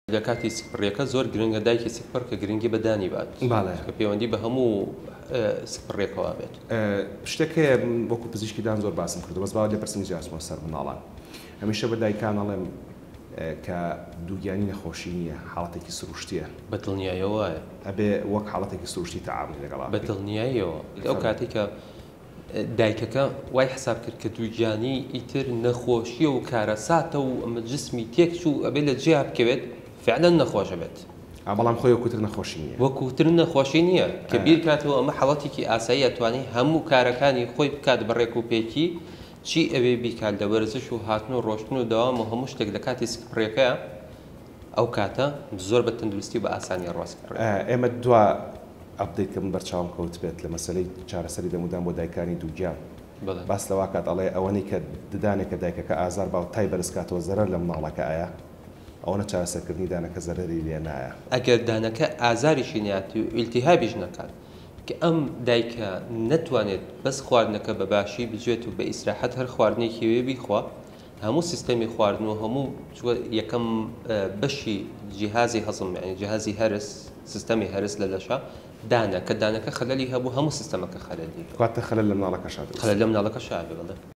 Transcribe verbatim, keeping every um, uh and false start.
لە کاتی سپڕیەکە زۆر گرنگە دایکی سپڕ کە گرنگی بەدانی بات کە پەیوەندی بە هەموو سپڕێکەوە بێت. شتێکەیە وەکو پزیشکیدان زۆر باسم کردو بەس باوە لێ پرسنی جاسمەوە سەر مناڵان هەمیشە بە دایکان ئەڵێم کە دووگیانی نەخۆشی نییە حاڵەتێکی سروشتیە بەدڵنیایەوە وایە ئەبێ وەک حاڵەتێکی سروشتی تەعاملی لەگەڵا بەدڵنیاییەوە ئەو کاتێک کە دایکەکە وای حساب کرد کە دووگیانی ئیتر نەخۆشیە و کارەساتە و ئەمە جسمی تێکچ و ئەبێ لە جێ بکەوێت فعلا نەخۆشە بێت بەڵام خۆی وەکوتر نەخۆشی نییە وەکوتر نەخۆشی نییە کە بیر کاتەوە ئەمە حەڵەتێکی ئاسایی ئەتوانی هەموو کارەکانی خۆی بکات بەڕێک و پێکی چی ئەوێ بیکات لە وەرزش و هاتن و ڕۆشتن و داوام و هەموو شتێک لە کاتی سپڕێکەیە ئەو کاتە زۆر بە تەندروستی بە ئاسانی ڕاست ئێمە دوا ئەپدەیت کە من بەرچاوم کەوت بێت لە مەسەلەی چارەسەری دەمودان بۆ دایکانی دووگیان باس لەوا کات ئەڵێ ئەوەنی کە ددانێکە دایکەکە ئازار باو تای بەرزکاتەوە زەرەر لە مناڵەکە ئایا ئەوەنە چارەسەرکردنی دانەکە زەرەری لێ نایە ئەگەر دانەکە ئازاریشی ناتی و ئیلتیهابیش نەکات کە ئەم دایکە نەتوانێت بەس خواردنەکە بە باشی بجێت و بە ئیسراحەت هەر خواردنێکی وێ بیخوا هەموو سیستەمی خواردن و هەموو یەکەم بەشی جیهازی هەزم یعنی جیهازی هەرس سیستەمی هەرس لە لەشە دانە کە دانەکە خەلەلی هەبوو هەموو سیستەمەکە خەلەلی کاتە خەلەل لە مناڵەکەشا خەلەل لە مناڵەکەشا بێ بڵێ